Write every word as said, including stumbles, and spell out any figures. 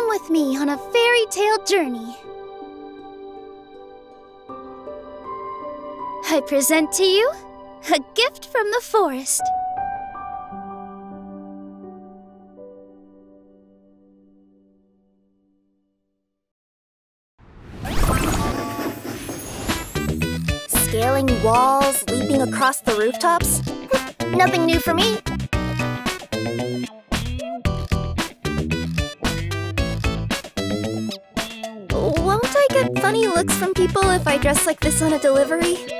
Come with me on a fairy tale journey. I present to you a gift from the forest. Scaling walls, leaping across the rooftops? Nothing new for me. Won't I get funny looks from people if I dress like this on a delivery?